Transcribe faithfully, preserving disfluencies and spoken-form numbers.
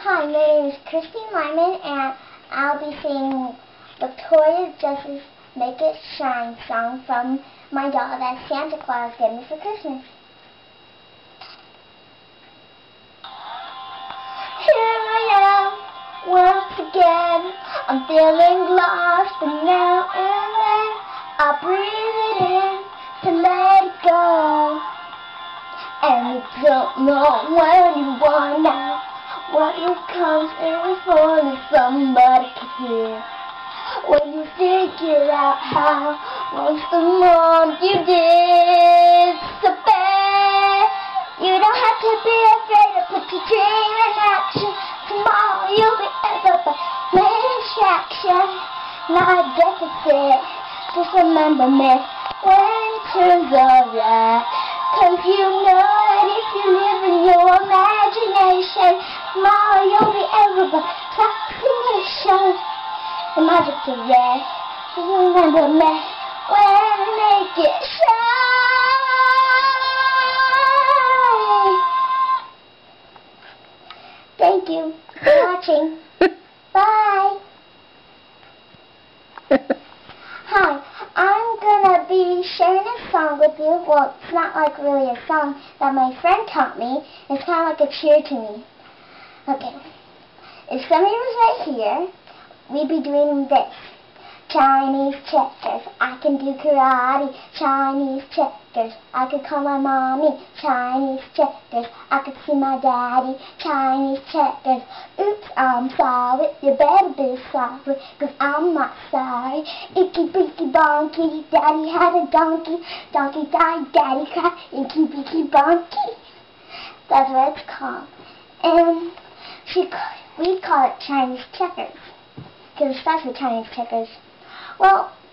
Hi, my name is Chrissy Lyman, and I'll be singing Victoria's Justice Make It Shine song from my doll that Santa Claus gave me for Christmas. Here I am, once again, I'm feeling lost, but now and then I breathe it in to let it go. And you don't know when you want out what it comes in for that somebody can hear. When you figure out how once the wrong you did so bad, you don't have to be afraid to put your dream in action. Tomorrow you'll be ever but main attraction, not a deficit. Just remember me when turns alright, 'cause you know that if you live in your imagination, tomorrow you'll be ever but fascination. The magic of red, just remember me when I make it shine. Thank you for watching. Bye. Hi, I'm gonna be sharing a song with you. Well, it's not like really a song that my friend taught me. It's kind of like a cheer to me. Okay. If somebody was right here, we'd be doing this. Chinese checkers, I can do karate. Chinese checkers, I could call my mommy. Chinese checkers, I could see my daddy. Chinese checkers, oops, I'm sorry. You better be sorry, 'cause I'm not sorry. Icky binky bonky, daddy had a donkey. Donkey died, daddy cried. Icky binky bonky. That's what it's called. And she, we call it Chinese checkers, because it starts with Chinese checkers. Well,